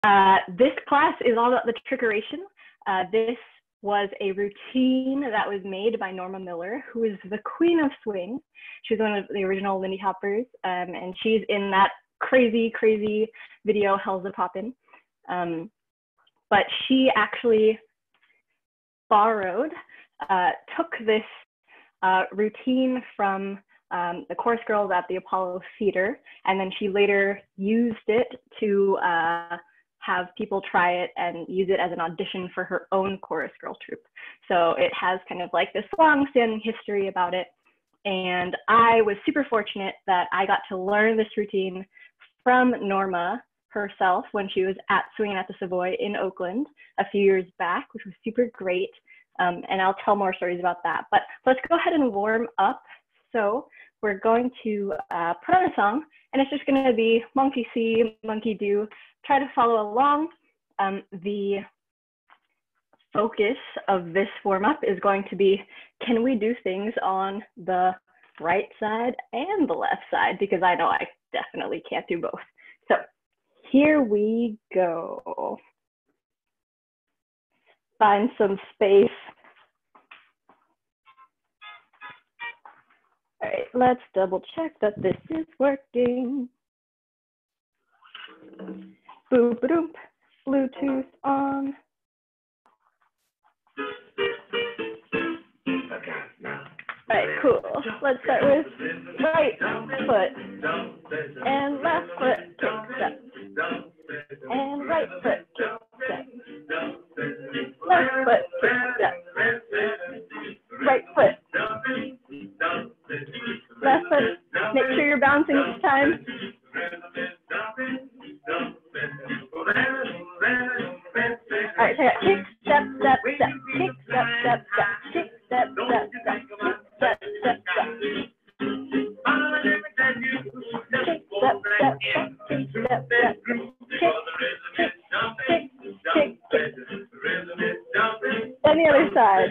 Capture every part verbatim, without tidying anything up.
Uh, this class is all about the trickeration. Uh, this was a routine that was made by Norma Miller, who is the queen of swing. She's one of the original Lindy Hoppers, um, and she's in that crazy, crazy video, Hell's a Poppin'. Um, but she actually borrowed, uh, took this uh, routine from um, the chorus girls at the Apollo Theater, and then she later used it to uh, have people try it and use it as an audition for her own chorus girl troupe. So it has kind of like this long-standing history about it. And I was super fortunate that I got to learn this routine from Norma herself when she was at Swinging at the Savoy in Oakland a few years back, which was super great. Um, and I'll tell more stories about that. But let's go ahead and warm up. So we're going to uh, put on a song, and it's just going to be monkey see, monkey do. Try to follow along. Um, the focus of this warm up is going to be, can we do things on the right side and the left side? Because I know I definitely can't do both. So here we go. Find some space. All right, let's double check that this is working. Boop, boop, Bluetooth on. All right, cool. Let's start with right foot and left foot kick step. And right foot kick step. Left foot kick step. Right foot. Left foot. Make sure you're bouncing each time. All right, so I got kick, step, step, step, kick, step, step, step, kick, step, step, step, kick, step, step, step. Kick, step, step, step, kick, step, step, kick, kick, kick, kick, kick. And the other side.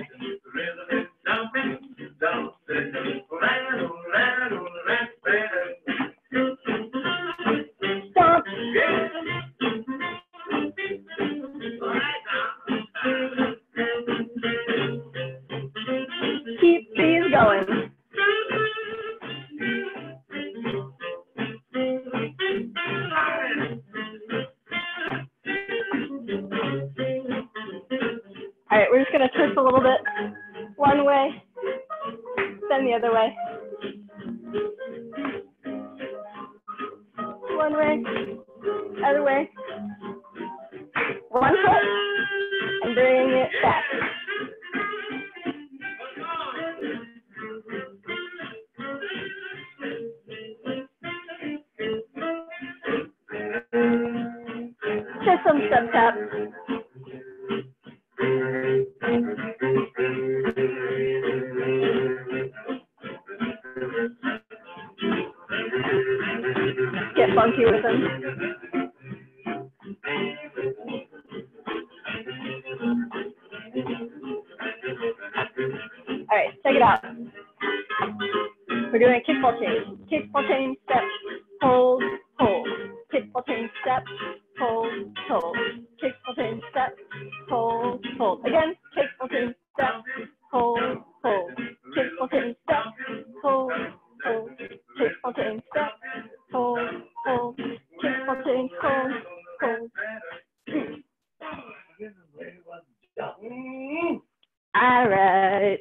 Stomp. Keep these going. All right, we're just going to twist a little bit. One way, then the other way. One way, other way. One foot, and bring it back. Just some step taps. Get funky with them. All right, check it out. We're doing a kickball change. Kickball change, step, hold, hold. Kickball change, step, hold, hold. Kickball change, step, hold, hold. Again, kickball change, step, hold, hold. Kickball change, step, hold, hold. Kickball change, step, hold, hold. Kickball change, hold, hold. All right.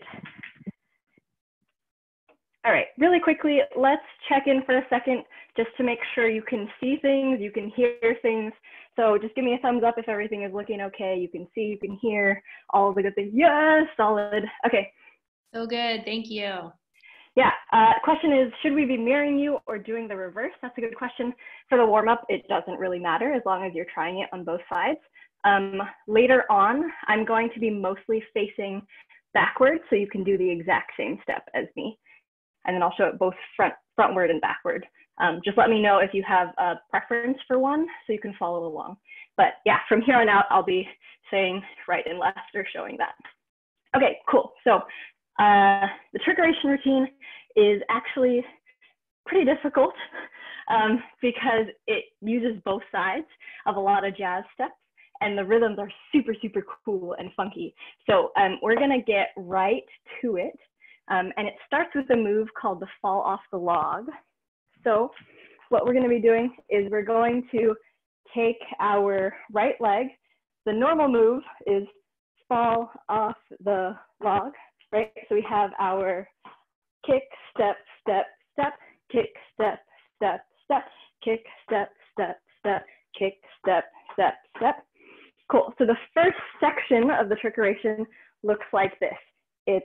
All right, really quickly, let's check in for a second just to make sure you can see things, you can hear things. So just give me a thumbs up if everything is looking okay. You can see, you can hear all of the good things. Yes, solid. Okay. So good, thank you. Yeah, uh, question is, should we be mirroring you or doing the reverse? That's a good question. For the warm-up, it doesn't really matter as long as you're trying it on both sides. Um, later on, I'm going to be mostly facing backwards, so you can do the exact same step as me. And then I'll show it both front, frontward and backward. Um, just let me know if you have a preference for one so you can follow along. But yeah, from here on out, I'll be saying right and left or showing that. Okay, cool. So uh, the trickeration routine is actually pretty difficult. um, because it uses both sides of a lot of jazz steps, and the rhythms are super, super cool and funky. So um, we're gonna get right to it. Um, and it starts with a move called the fall off the log. So what we're gonna be doing is we're going to take our right leg. The normal move is fall off the log, right? So we have our kick, step, step, step, kick, step, step, step, kick, step, step, step, kick, step, step, step. Cool. So the first section of the trickeration looks like this. It's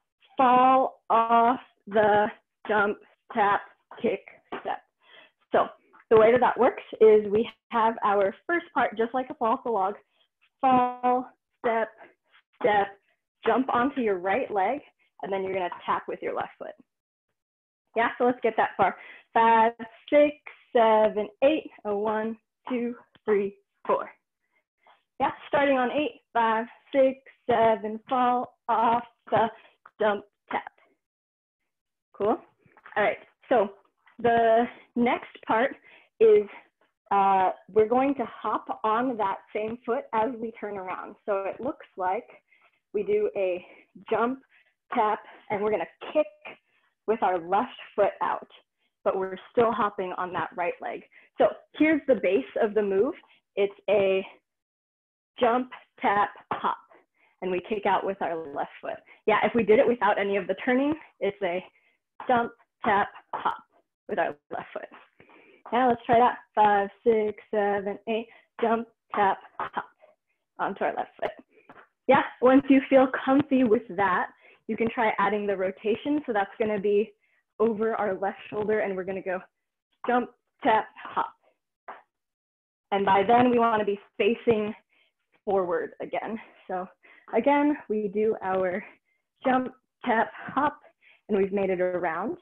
fall off the jump, tap, kick, step. So the way that that works is we have our first part, just like a fall off the log, fall, step, step, jump onto your right leg, and then you're gonna tap with your left foot. Yeah, so let's get that far. Five, six, seven, eight, a one, two, three, four. Yeah, starting on eight, five, six, seven, fall off the jump, tap. Cool. All right, so the next part is uh, we're going to hop on that same foot as we turn around. So it looks like we do a jump, tap, and we're gonna kick with our left foot out, but we're still hopping on that right leg. So here's the base of the move. It's a jump, tap, hop, and we kick out with our left foot. Yeah, if we did it without any of the turning, it's a jump, tap, hop with our left foot. Now let's try that. Five, six, seven, eight, jump, tap, hop onto our left foot. Yeah, once you feel comfy with that, you can try adding the rotation. So that's gonna be over our left shoulder, and we're gonna go jump, tap, hop. And by then we wanna be facing forward again. So again, we do our jump, tap, hop, and we've made it around.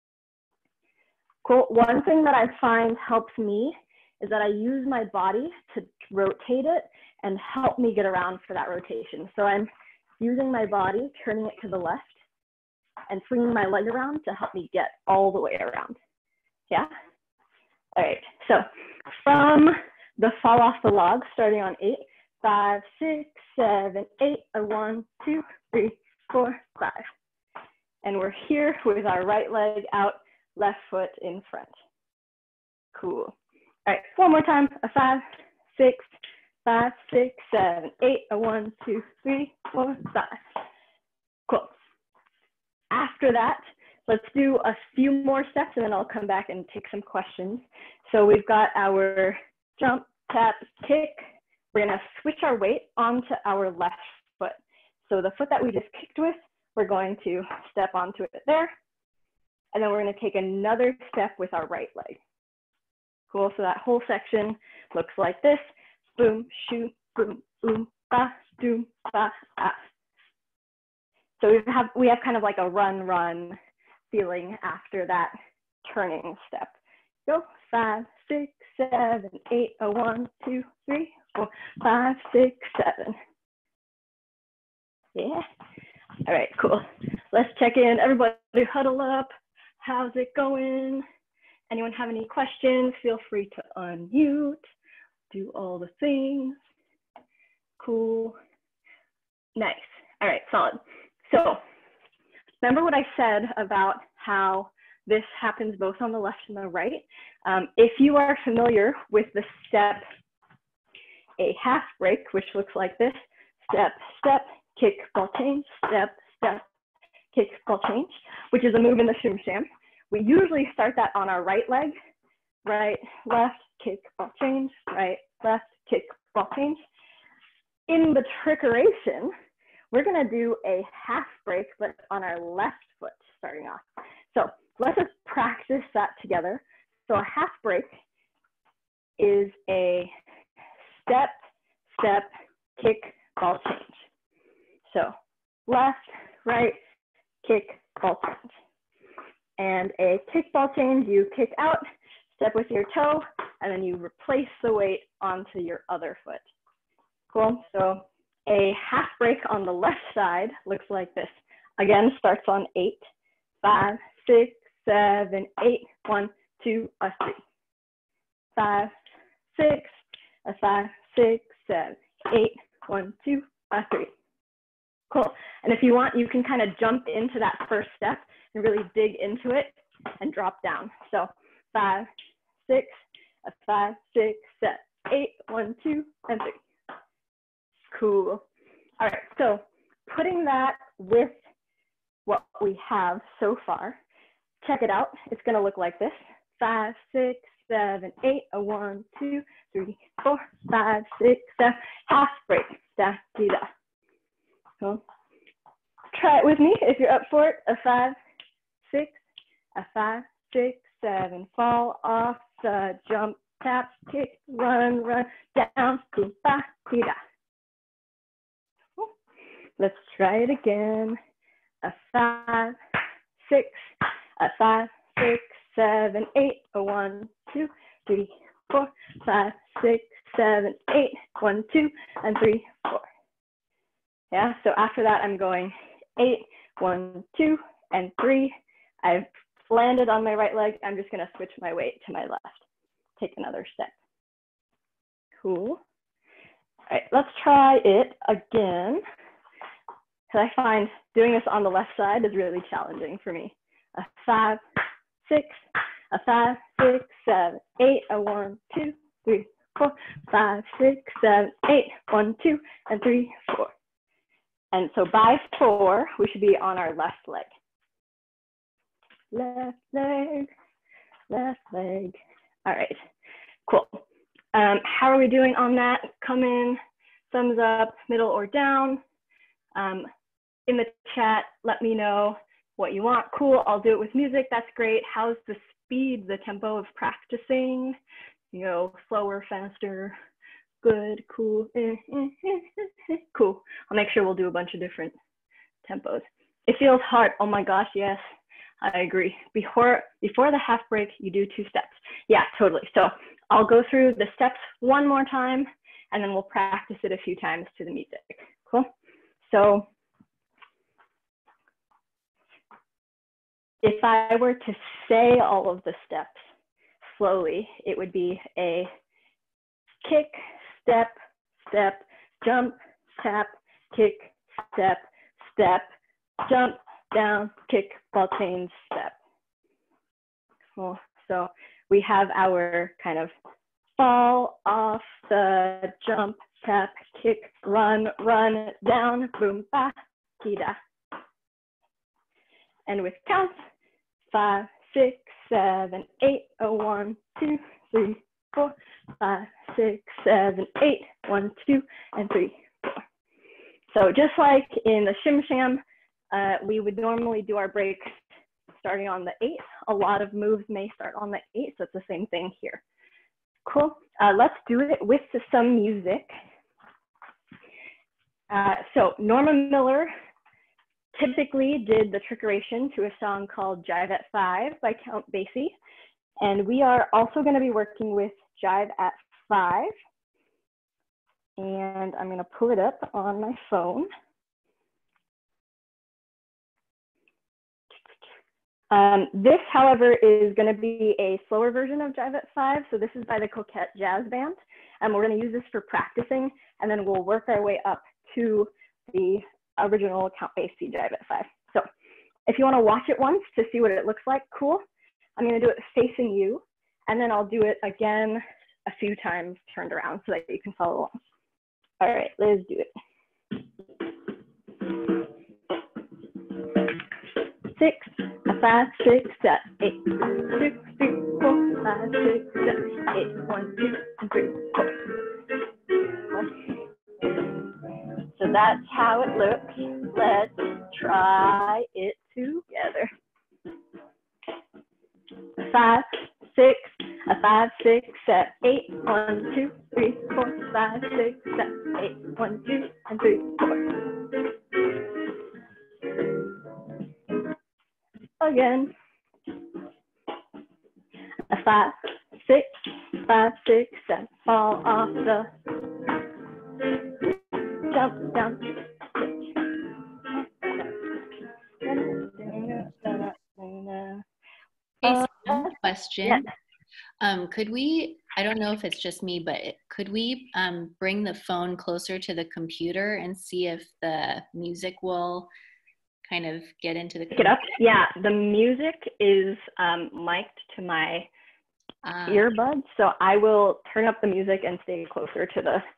Cool. One thing that I find helps me is that I use my body to rotate it and help me get around for that rotation. So I'm using my body, turning it to the left, and swinging my leg around to help me get all the way around. Yeah? All right, so from the fall off the log, starting on eight, five, six, seven, eight, a one, two, three, four, five. And we're here with our right leg out, left foot in front. Cool. All right, one more time, a five, six, five, six, seven, eight, a one, two, three, four, five. Cool. After that, let's do a few more steps and then I'll come back and take some questions. So we've got our jump, tap, kick. We're gonna switch our weight onto our left foot. So the foot that we just kicked with, we're going to step onto it there. And then we're gonna take another step with our right leg. Cool, so that whole section looks like this. Boom, shoot, boom, boom, ba, doom, ba, ah. So we have, we have kind of like a run, run feeling after that turning step. Go, five, six, seven, eight, a one, two, three, four, five, six, seven. Yeah, all right, cool. Let's check in, everybody huddle up. How's it going? Anyone have any questions? Feel free to unmute, do all the things. Cool, nice, all right, solid. So remember what I said about how this happens both on the left and the right? Um, if you are familiar with the step, a half break, which looks like this, step, step, kick, ball change, step, step, kick, ball change, which is a move in the shim sham. We usually start that on our right leg, right, left, kick, ball change, right, left, kick, ball change. In the trickeration, we're gonna do a half break, but on our left foot starting off. So let's just practice that together. So a half break is a step, step, kick, ball change. So left, right, kick, ball change. And a kick ball change, you kick out, step with your toe, and then you replace the weight onto your other foot. Cool, so a half break on the left side looks like this. Again, starts on eight, five, six, seven, eight, one, two, a three. five, six, a five, six, seven, eight, one, two, a three. Cool. And if you want, you can kind of jump into that first step and really dig into it and drop down. So five, six, a five, six, seven, eight, one, two, and three. Cool. All right, so putting that with what we have so far, check it out. It's gonna look like this. Five, six, seven, eight, a one, two, three, four, five, six, seven, half break, da, di, da. Cool. Try it with me if you're up for it. A five, six, a five, six, seven, fall off, uh, jump, tap, kick, run, run, down, di, ba, di, da. Cool. Let's try it again. A five, six, a five, six, seven, eight, a one, two, three, four, five, six, seven, eight, one, two, and three, four. Yeah, so after that, I'm going eight, one, two, and three. I've landed on my right leg. I'm just gonna switch my weight to my left. Take another step. Cool. All right, let's try it again. Because I find doing this on the left side is really challenging for me. A five, six, a five, six, seven, eight, a one, two, three, four, five, six, seven, eight, one, two, and three, four. And so by four, we should be on our left leg. Left leg, left leg. All right, cool. Um, how are we doing on that? Come in, thumbs up, middle or down. Um, in the chat, let me know what you want. Cool, I'll do it with music, that's great. How's the speed, the tempo of practicing? You know, slower, faster, good, cool, eh, eh, eh, eh. Cool. I'll make sure we'll do a bunch of different tempos. It feels hard, oh my gosh, yes, I agree. Before, before the half break, you do two steps. Yeah, totally. So I'll go through the steps one more time, and then we'll practice it a few times to the music. Cool? So if I were to say all of the steps slowly, it would be a kick, step, step, jump, tap, kick, step, step, jump, down, kick, ball change, step. Cool. So we have our kind of fall off the jump, tap, kick, run, run, down, boom, ba, ki, da. And with counts, five, six, seven, eight, a one, two, three, four, five, six, seven, eight, one, two, and three, four. So just like in the shim sham, uh, we would normally do our breaks starting on the eight. A lot of moves may start on the eight, so it's the same thing here. Cool. Uh, let's do it with some music. Uh, so Norma Miller typically did the Trickeration to a song called Jive at Five by Count Basie. And we are also going to be working with Jive at Five. And I'm going to pull it up on my phone. Um, this, however, is going to be a slower version of Jive at Five. So this is by the Coquette Jazz Band. And we're going to use this for practicing. And then we'll work our way up to the original Count Basie Jive at Five. So if you want to watch it once to see what it looks like, cool. I'm going to do it facing you. And then I'll do it again a few times turned around so that you can follow along. All right, let's do it. Six, a five, six, seven, eight, six, three, four, five, six, seven, eight, one, two, and three, four. So that's how it looks. Let's try it together. Five, six, a five, six, seven, eight, one, two, three, four, five, six, seven, eight, one, two, and three, four. Again. A five, six, five, six, seven, fall off the jump down. Hey, Uh, Sam, question. yeah. Um, could we I don't know if it's just me, but it, could we um, bring the phone closer to the computer and see if the music will kind of get into the Pick it up? Yeah, the music is um, mic'd to my uh, earbuds, so I will turn up the music and stay closer to the,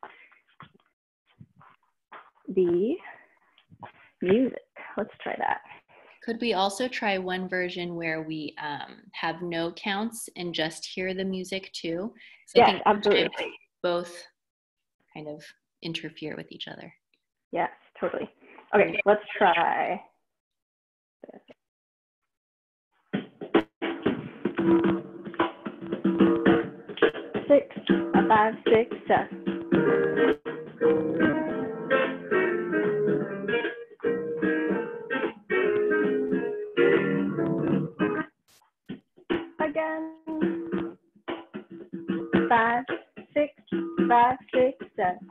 the music. Let's try that. Could we also try one version where we um, have no counts and just hear the music too? So yes, I think absolutely. Both kind of interfere with each other. Yes, totally. Okay, let's try this. Six, a five, six, seven. Again. Five, six, five, six, seven.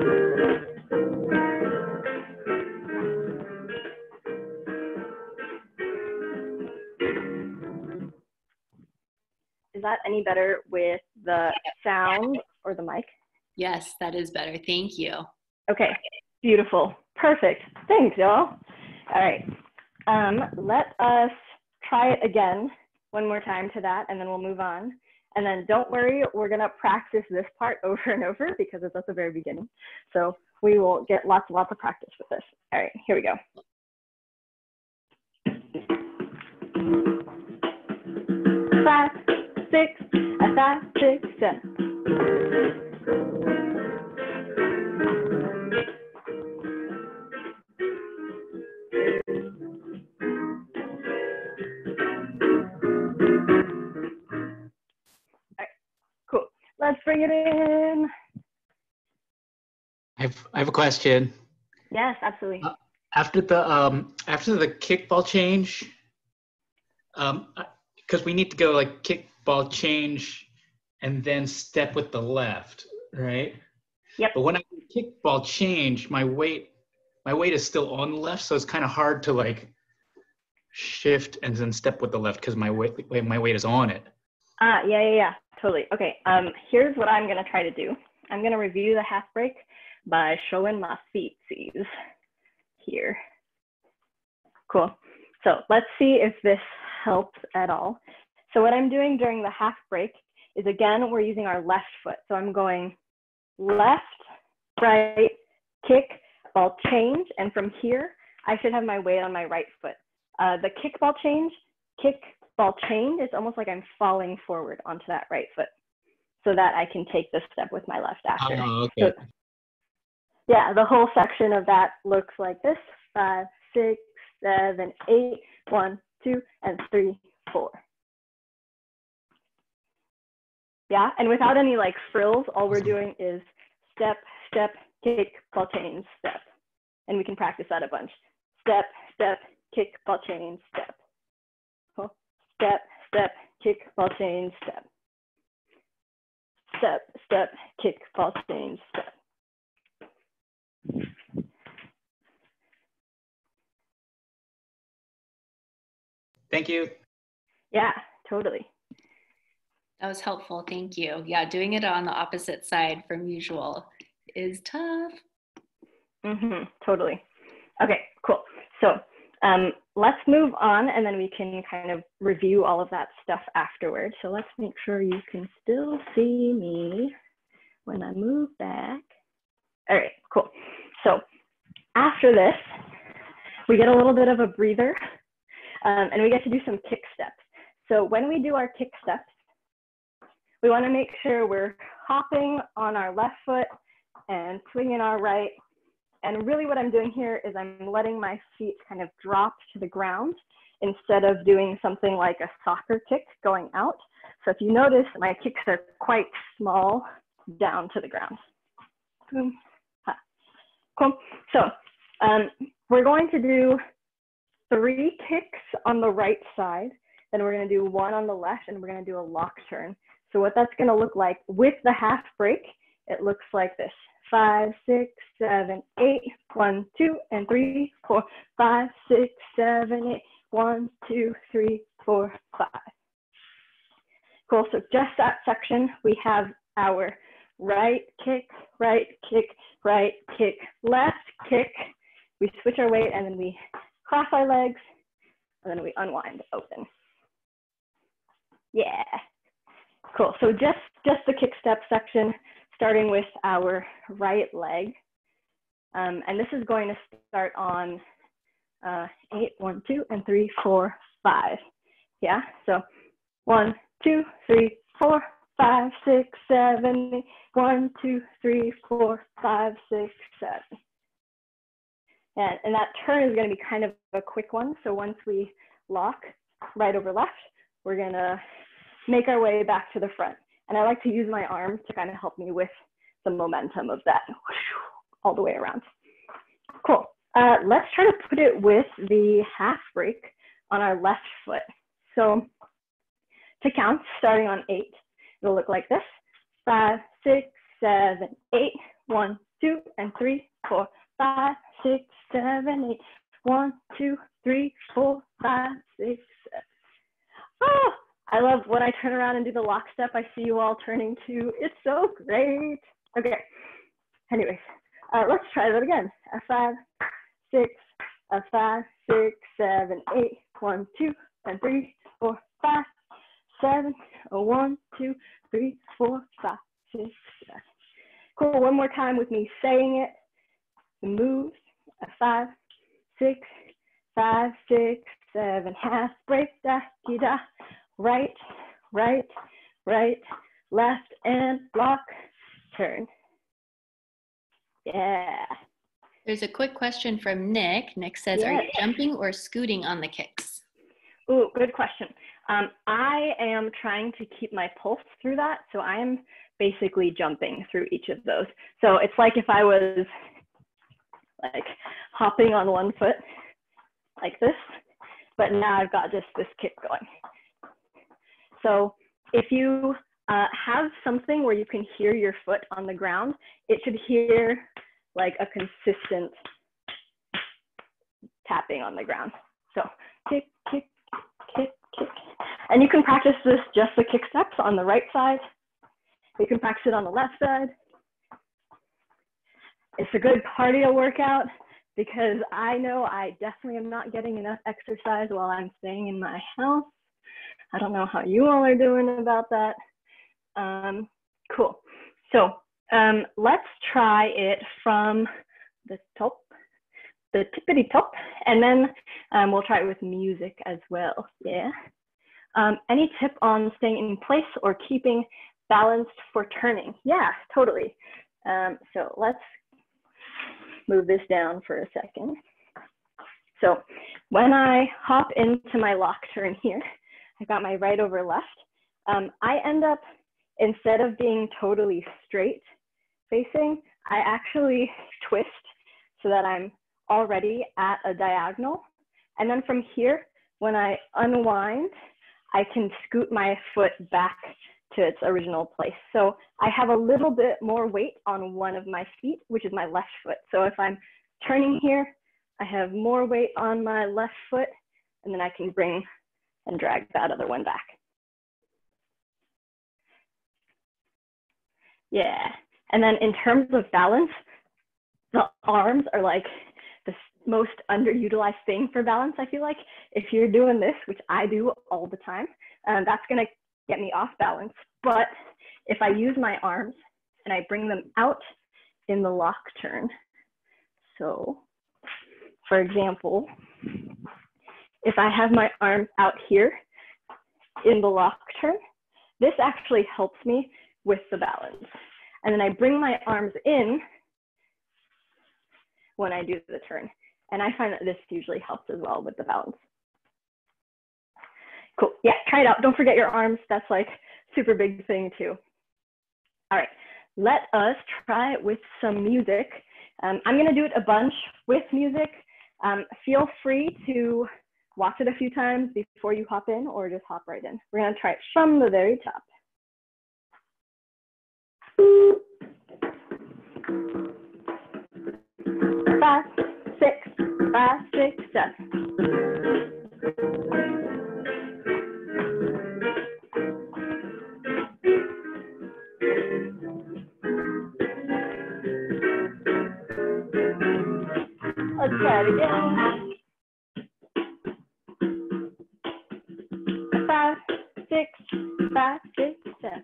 Is that any better with the sound or the mic? Yes, that is better. Thank you. Okay, beautiful. Perfect. Thanks, y'all. All right. Um, let us try it again one more time to that, and then we'll move on. And then don't worry, we're going to practice this part over and over because it's at the very beginning. So we will get lots and lots of practice with this. All right, here we go. Five, six, a five, six, seven. All right, cool. Let's bring it in. I have, I have a question. Yes, absolutely. Uh, after the um, after the kickball change, um, because we need to go like kickball change and then step with the left, right? Yep. But when I do kickball change, my weight my weight is still on the left, so it's kind of hard to like shift and then step with the left because my weight my weight is on it. Ah, yeah, yeah, yeah, totally. Okay. Um, here's what I'm gonna try to do. I'm gonna review the half break by showing my feetsies here. Cool. So let's see if this helps at all. So what I'm doing during the half break is, again, we're using our left foot. So I'm going left, right, kick, ball change, and from here, I should have my weight on my right foot. Uh, the kick, ball change, kick, ball change, it's almost like I'm falling forward onto that right foot so that I can take this step with my left after. Oh, okay. So, yeah, the whole section of that looks like this: five, six, seven, eight, one, two, and three, four. Yeah, and without any like frills, all we're doing is step, step, kick, ball change, step. And we can practice that a bunch. Step, step, kick, ball change, step. Cool. Step, step, kick, ball change, step. Step, step, kick, ball change, step. Thank you. Yeah, totally. That was helpful. Thank you. Yeah, doing it on the opposite side from usual is tough. Mm-hmm, totally. Okay, cool. So um, let's move on, and then we can kind of review all of that stuff afterward. So let's make sure you can still see me when I move back. All right, cool. So after this, we get a little bit of a breather, um, and we get to do some kick steps. So when we do our kick steps, we want to make sure we're hopping on our left foot and swinging our right. And really what I'm doing here is I'm letting my feet kind of drop to the ground instead of doing something like a soccer kick going out. So if you notice, my kicks are quite small down to the ground. Boom. Ha. Cool. So um, we're going to do three kicks on the right side. Then we're going to do one on the left, and we're going to do a lock turn. So what that's going to look like with the half break, it looks like this: five, six, seven, eight, one, two, and three, four, five, six, seven, eight, one, two, three, four, five. Cool, so just that section, we have our right kick, right kick, right kick, left kick. We switch our weight and then we cross our legs and then we unwind open. Yeah, cool. So just, just the kick step section, starting with our right leg. Um, and this is going to start on uh, eight, one, two, and three, four, five. Yeah, so one, two, three, four, five, six, seven, eight. One, two, three, four, five, six, seven. And, and that turn is going to be kind of a quick one. So once we lock right over left, we're going to make our way back to the front. And I like to use my arms to kind of help me with the momentum of that all the way around. Cool. Uh, let's try to put it with the half break on our left foot. So to count, starting on eight, it'll look like this. Five, six, seven, eight. One, two, and three, four, five, six, seven, eight. One, two, three, four, five, six, seven. Oh, I love when I turn around and do the lock step. I see you all turning too. It's so great. Okay. Anyways, uh, let's try that again. A five, six, a five, six, seven, eight. One, two, and three, four, five, seven. A one, two, three, four, five, six, seven. Cool. One more time with me saying it. The moves. A five, six, five, six, seven. Half break. Da, di, da. Right, right, right, left, and block. Turn. Yeah. There's a quick question from Nick. Nick says, yes. Are you jumping or scooting on the kicks? Ooh, good question. Um, I am trying to keep my pulse through that. So I am basically jumping through each of those. So it's like if I was like hopping on one foot like this, but now I've got just this kick going. So if you uh, have something where you can hear your foot on the ground, it should hear like a consistent tapping on the ground. So kick, kick, kick, kick. And you can practice this just the kick steps on the right side. You can practice it on the left side. It's a good cardio workout because I know I definitely am not getting enough exercise while I'm staying in my house. I don't know how you all are doing about that. Um, cool. So um, let's try it from the top, the tippity top, and then um, we'll try it with music as well. Yeah. Um, any tip on staying in place or keeping balanced for turning? Yeah, totally. Um, so let's move this down for a second. So when I hop into my lock turn here, I got my right over left. Um, I end up, instead of being totally straight facing, I actually twist so that I'm already at a diagonal. And then from here, when I unwind, I can scoot my foot back to its original place. So I have a little bit more weight on one of my feet, which is my left foot. So if I'm turning here, I have more weight on my left foot, and then I can bring and drag that other one back. Yeah, and then in terms of balance, the arms are like the most underutilized thing for balance, I feel like. If you're doing this, which I do all the time, um, that's gonna get me off balance. But if I use my arms and I bring them out in the lock turn, so for example, if I have my arms out here in the lock turn, this actually helps me with the balance. And then I bring my arms in when I do the turn. And I find that this usually helps as well with the balance. Cool, yeah, try it out. Don't forget your arms. That's like super big thing too. All right, let us try it with some music. Um, I'm gonna do it a bunch with music. Um, feel free to watch it a few times before you hop in or just hop right in. We're gonna try it from the very top. Five, six, five, six, seven. Let's try it again. Five, six, five, six, seven.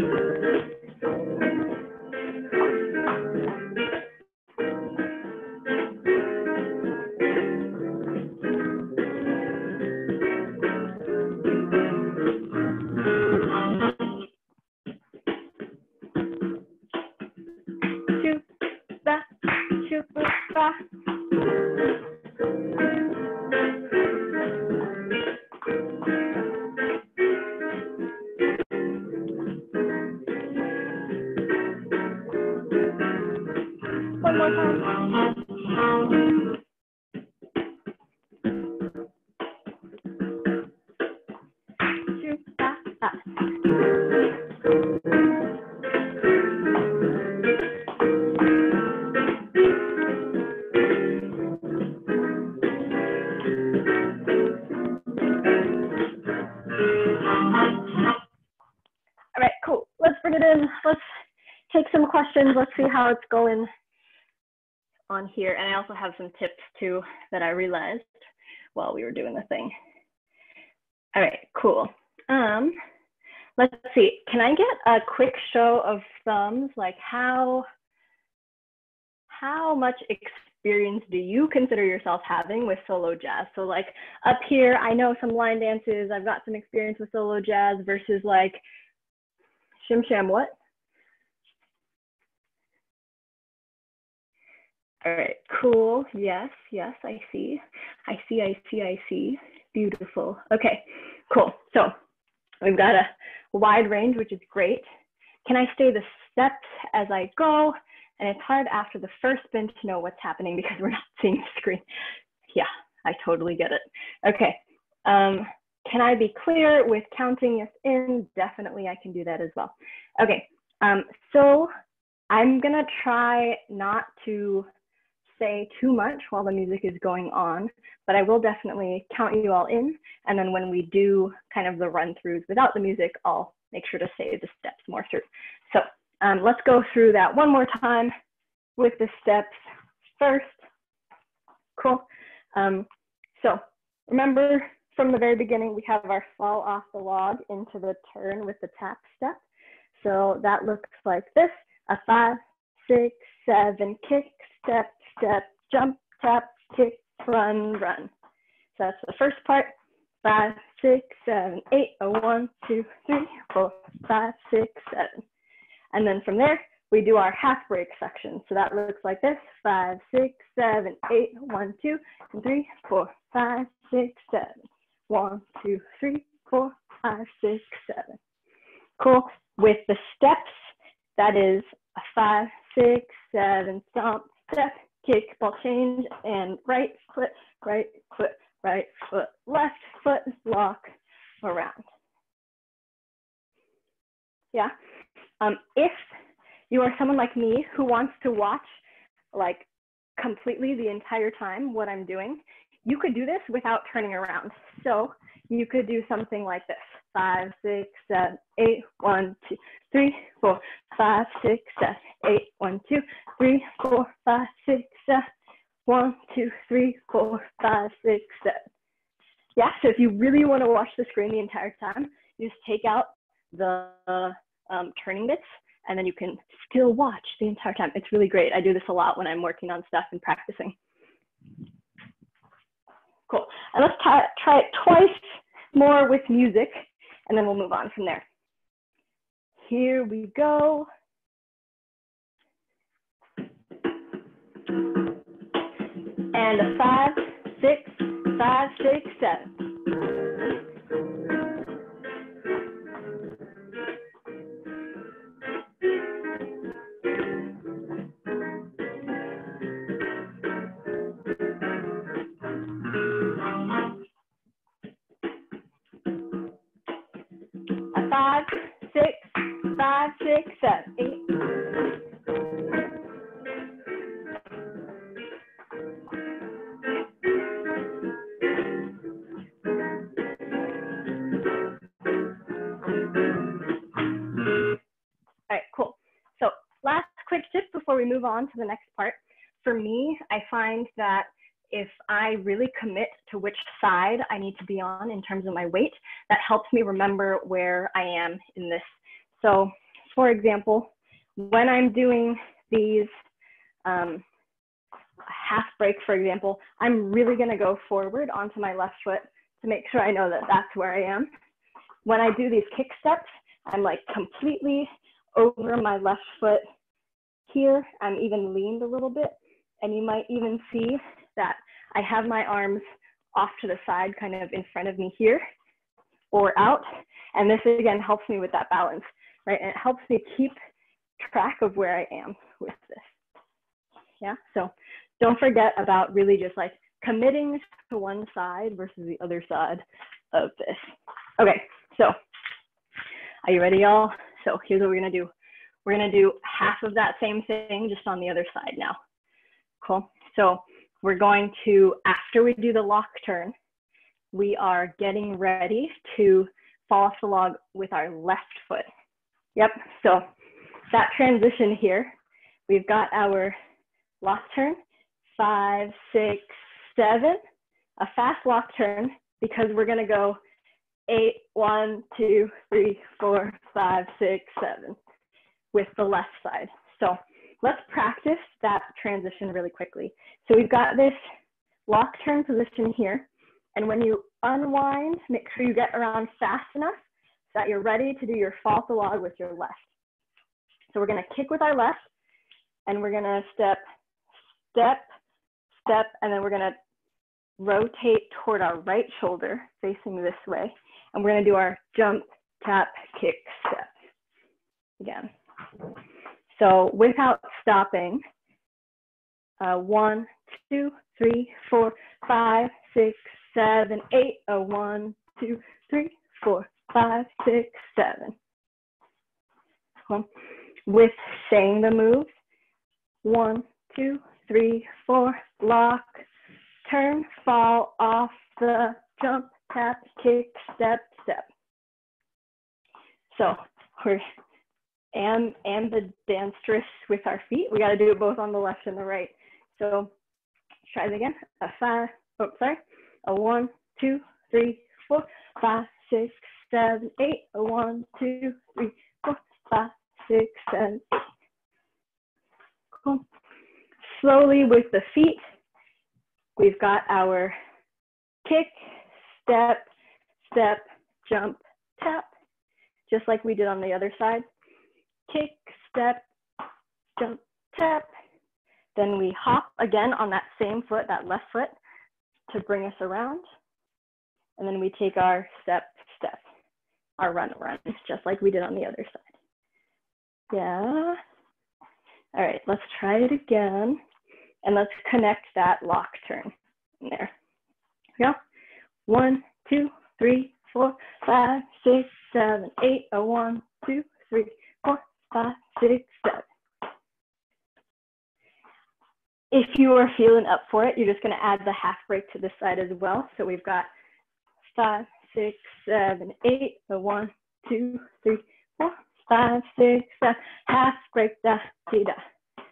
Two, five, two, five. One more time. Two, five, five. All right, cool. Let's bring it in. Let's take some questions. Let's see how it's going on here. And I also have some tips too that I realized while we were doing the thing. All right, cool. Um, let's see. Can I get a quick show of thumbs? Like how, how much experience do you consider yourself having with solo jazz? So like up here, I know some line dances. I've got some experience with solo jazz versus like Shim Sham what? All right, cool. Yes, yes, I see. I see, I see, I see. Beautiful. Okay, cool. So we've got a wide range, which is great. Can I stay the steps as I go? And it's hard after the first spin to know what's happening because we're not seeing the screen. Yeah, I totally get it. Okay. Um, can I be clear with counting us in? Definitely, I can do that as well. Okay, um, so I'm gonna try not to say too much while the music is going on, but I will definitely count you all in. And then when we do kind of the run throughs without the music, I'll make sure to say the steps more through. So um, let's go through that one more time with the steps first. Cool. Um, so remember from the very beginning, we have our fall off the log into the turn with the tap step. So that looks like this, a five, six, seven, kick, step, step, jump, tap, kick, run, run. So that's the first part. Five, six, seven, eight, a one, two, three, four, five, six, seven. And then from there, we do our half break section. So that looks like this, five, six, seven, eight, one, two, and three, four, five, six, seven. One, two, three, four, five, six, seven. Cool. With the steps, that is a five, six, seven, stomp, step, kick, ball change, and right foot, right foot, right foot, left foot, lock, around. Yeah. Um, if you are someone like me who wants to watch like completely the entire time what I'm doing, you could do this without turning around. So you could do something like this. Five, six, seven, eight, one, two, three, four, five, six, seven, eight, one, two, three, four, five, six, seven, one, two, three, four, five, six, seven. Yeah, so if you really want to watch the screen the entire time, you just take out the um, turning bits, and then you can still watch the entire time. It's really great. I do this a lot when I'm working on stuff and practicing. Cool. And let's try, try it twice more with music, and then we'll move on from there. Here we go. And a five, six, five, six, seven. A five, six, five, six, seven, eight. All right, cool. So last quick tip before we move on to the next part. For me, I find that if I really commit to which side I need to be on in terms of my weight, that helps me remember where I am in this. So for example, when I'm doing these um, half break, for example, I'm really gonna go forward onto my left foot to make sure I know that that's where I am. When I do these kick steps, I'm like completely over my left foot here. I'm even leaned a little bit, and you might even see that I have my arms off to the side, kind of in front of me here or out. And this again helps me with that balance, right? And it helps me keep track of where I am with this. Yeah, so don't forget about really just like committing to one side versus the other side of this. Okay, so are you ready, y'all? So here's what we're gonna do. We're gonna do half of that same thing just on the other side now. Cool. So we're going to, after we do the lock turn, we are getting ready to fall off the log with our left foot. Yep, so that transition here, we've got our lock turn, five, six, seven, a fast lock turn, because we're gonna go eight, one, two, three, four, five, six, seven with the left side. So let's practice that transition really quickly. So we've got this lock turn position here. And when you unwind, make sure you get around fast enough so that you're ready to do your fall off the log with your left. So we're gonna kick with our left, and we're gonna step, step, step, and then we're gonna rotate toward our right shoulder facing this way. And we're gonna do our jump, tap, kick, step again. So without stopping, uh, one, two, three, four, five, six, seven, eight, oh, one, two, three, four, five, six, seven. Cool. With saying the moves, one, two, three, four, lock, turn, fall off the jump, tap, kick, step, step. So we're and ambidextrous with our feet. We got to do it both on the left and the right. So try it again. A five, oh, sorry. A one, two, three, four, five, six, seven, eight. A one, two, three, four, five, six, seven, eight. Cool. Slowly with the feet, we've got our kick, step, step, jump, tap, just like we did on the other side. Kick, step, jump, tap. Then we hop again on that same foot, that left foot, to bring us around. And then we take our step, step, our run, run, just like we did on the other side. Yeah. All right, let's try it again. And let's connect that lock turn in there. Yeah. One, two, three, four, five, six, seven, eight. A one, two, three, four, five, six, seven. If you are feeling up for it, you're just going to add the half break to this side as well. So we've got five, six, seven, eight. A one, two, three, four, five, six, seven. Half break, da, dee, da.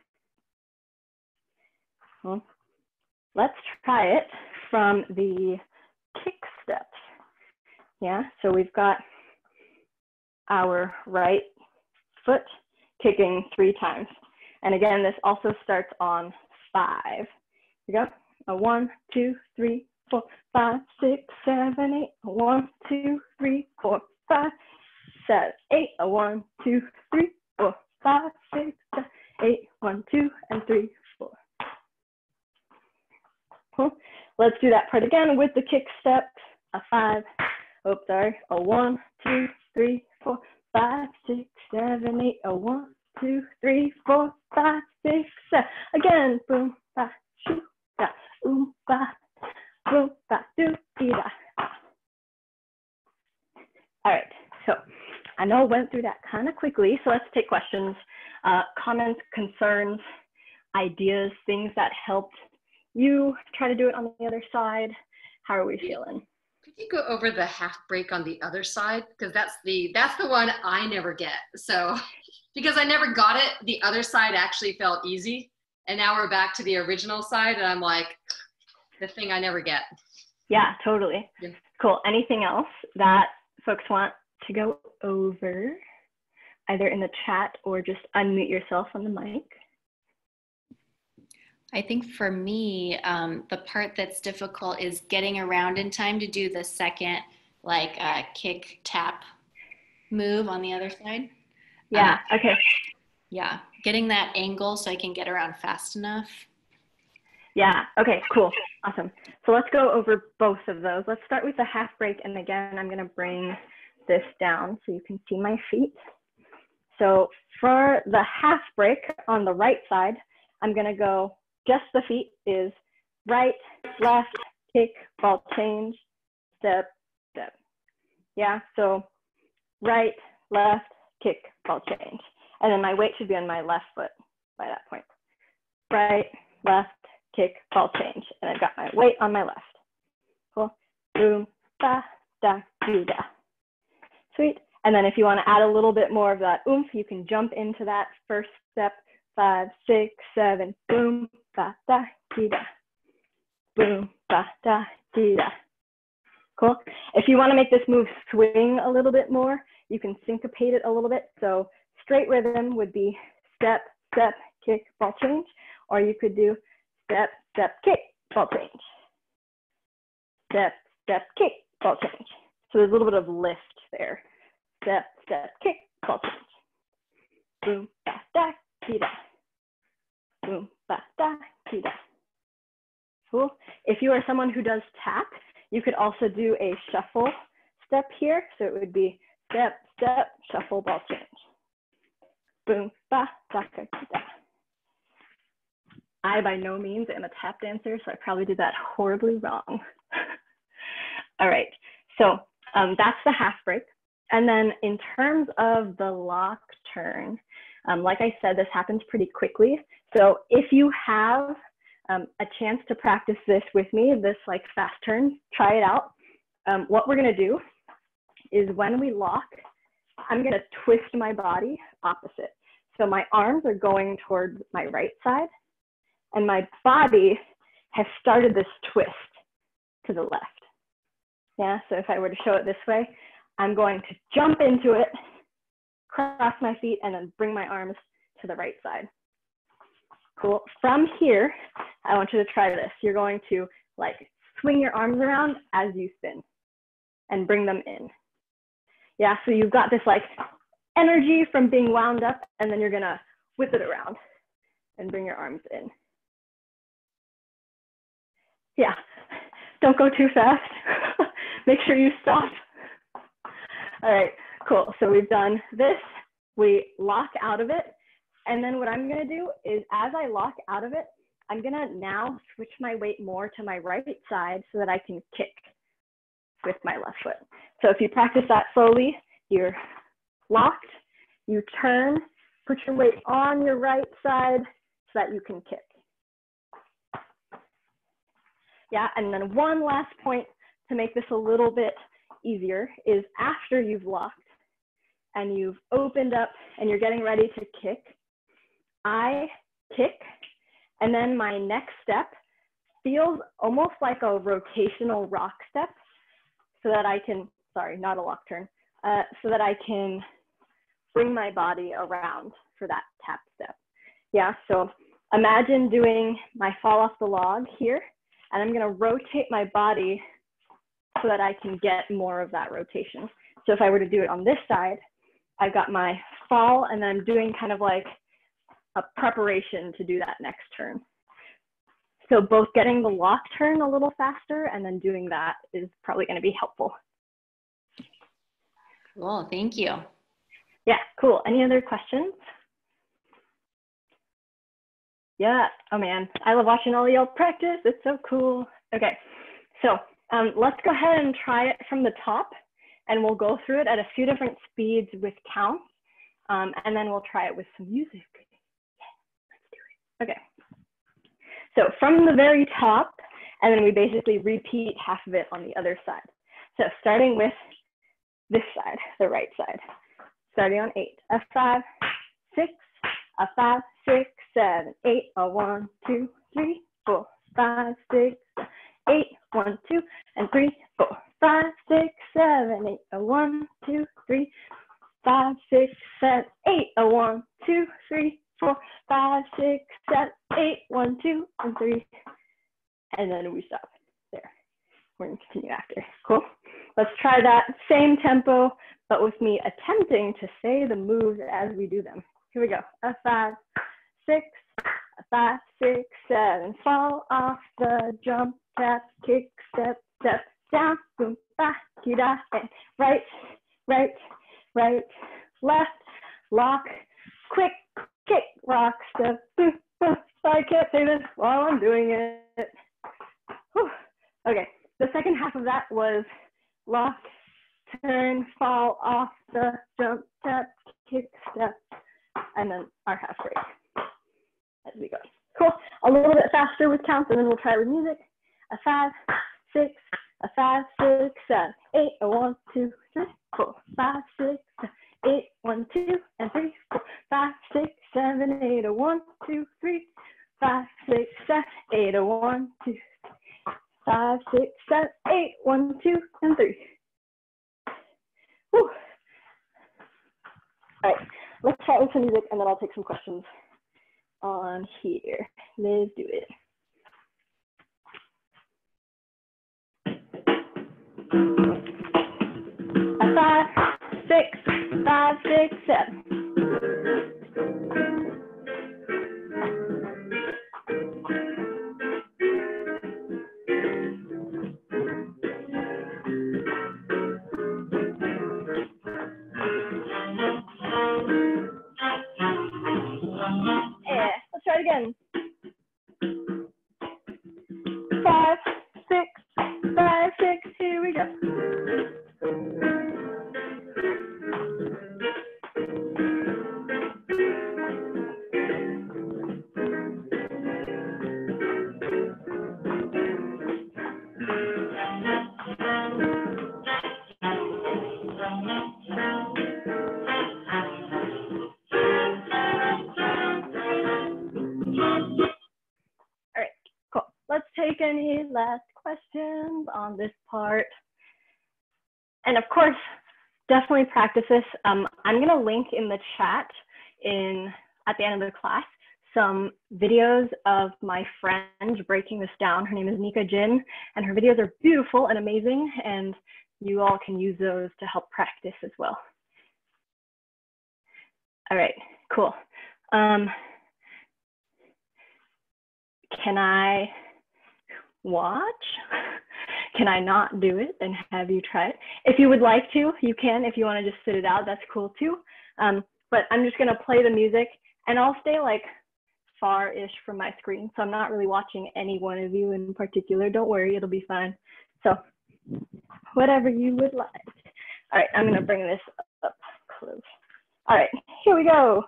Well, let's try it from the kick steps. Yeah, so we've got our right foot kicking three times. And again, this also starts on five. Here we go. A one, two, three, four, five, six, seven, eight. A one, two, three, four, five, seven, eight. A one, two, three, four, five, six, seven, eight. One, two, and three, four. Cool. Let's do that part again with the kick steps. A five, oh, sorry. A one, two, three, four, five, six, seven, eight. A one, two, three, four, five, six, seven. Again, boom, ba, shoo, da, oom, ba, boom, ba, doo, dee, da. All right, so I know I went through that kind of quickly, so let's take questions, uh, comments, concerns, ideas, things that helped you try to do it on the other side. How are we feeling? Could you go over the half break on the other side? Because that's the that's the one I never get. So because I never got it, the other side actually felt easy. And now we're back to the original side, and I'm like, the thing I never get. Yeah, totally. Yeah. Cool. Anything else that folks want to go over, either in the chat or just unmute yourself on the mic? I think for me, um, the part that's difficult is getting around in time to do the second, like uh, kick tap move on the other side. Yeah, Um, okay. yeah, getting that angle so I can get around fast enough. Yeah, okay, cool, awesome. So let's go over both of those. Let's start with the half break, and again, I'm gonna bring this down so you can see my feet. So for the half break on the right side, I'm gonna go, just the feet is right, left, kick, ball change, step, step. Yeah, so right, left, kick, ball change. And then my weight should be on my left foot by that point. Right, left, kick, ball change. And I've got my weight on my left. Cool. Boom, da, da, do, da. Sweet. And then if you want to add a little bit more of that oomph, you can jump into that first step. Five, six, seven, boom, ba, da, dee, da. Boom, ba, da, dee, da. Cool. If you want to make this move swing a little bit more, you can syncopate it a little bit. So straight rhythm would be step, step, kick, ball change. Or you could do step, step, kick, ball change. Step, step, kick, ball change. So there's a little bit of lift there. Step, step, kick, ball change. Boom, ba, da, dee, da. Boom, ba, da, dee, da. Cool. If you are someone who does tap, you could also do a shuffle step here. So it would be step, step, shuffle, ball change. Boom, ba, da, da, da. I by no means am a tap dancer, so I probably did that horribly wrong. All right, so um, that's the half break. And then in terms of the lock turn, um, like I said, this happens pretty quickly. So if you have um, a chance to practice this with me, this like fast turn, try it out. Um, what we're gonna do is when we lock, I'm gonna twist my body opposite. So my arms are going towards my right side, and my body has started this twist to the left. Yeah, so if I were to show it this way, I'm going to jump into it, cross my feet, and then bring my arms to the right side. Cool. From here, I want you to try this. You're going to like swing your arms around as you spin and bring them in. Yeah, so you've got this like energy from being wound up, and then you're gonna whip it around and bring your arms in. Yeah, don't go too fast. Make sure you stop. All right, cool. So we've done this. We lock out of it. And then what I'm gonna do is as I lock out of it, I'm gonna now switch my weight more to my right side so that I can kick with my left foot. So if you practice that slowly, you're locked, you turn, put your weight on your right side so that you can kick. Yeah, and then one last point to make this a little bit easier is after you've locked and you've opened up and you're getting ready to kick, I kick, and then my next step feels almost like a rotational rock step so that I can, sorry, not a lock turn, uh, so that I can bring my body around for that tap step. Yeah, so imagine doing my fall off the log here, and I'm gonna rotate my body so that I can get more of that rotation. So if I were to do it on this side, I've got my fall, and then I'm doing kind of like a preparation to do that next turn. So both getting the lock turn a little faster and then doing that is probably gonna be helpful. Cool, thank you. Yeah, cool. Any other questions? Yeah, oh man, I love watching all y'all practice. It's so cool. Okay, so um, let's go ahead and try it from the top, and we'll go through it at a few different speeds with counts, um, and then we'll try it with some music. Yeah, let's do it. Okay, so from the very top, and then we basically repeat half of it on the other side. So starting with this side, the right side, starting on eight, a five, six, a five, six, seven, eight, a one, two, three, four, five, six, one, two, and three, and then we stop there. We're gonna continue after. Cool. Let's try that same tempo, but with me attempting to say the moves as we do them. Here we go. A five, six, a five, six, seven, fall off the jump, tap, kick, step, step, down, boom, ba, ki, da, and right, right, right, left, lock, quick, kick, rock, step, boom, boom. I can't say this while I'm doing it. Whew. Okay, the second half of that was lock, turn, fall off the jump, tap, kick, step, and then our half break as we go. Cool. A little bit faster with counts, and then we'll try with music. A five, six, a five, six, seven, eight, a one, two, three, four, five, six, seven, eight, one, two, and three, four, five, six, seven, eight, a one, two, three, five, six, seven, eight, a one, two, five, six, seven, eight, one, two, and three. Whew. All right, let's try with some music, and then I'll take some questions on here. Let's do it. A five, six, five, six, seven. Yeah, let's try it again. Five, six, five, six, here we go. Take any last questions on this part. And of course, definitely practice this. Um, I'm going to link in the chat in at the end of the class some videos of my friend breaking this down. Her name is Nika Jin, and her videos are beautiful and amazing, and you all can use those to help practice as well. All right, cool. Um, can I watch? Can I not do it and have you try it? If you would like to, you can. If you want to just sit it out, that's cool too. Um, but I'm just going to play the music, and I'll stay like far-ish from my screen, so I'm not really watching any one of you in particular. Don't worry, it'll be fine. So whatever you would like. All right, I'm going to bring this up close. All right, here we go.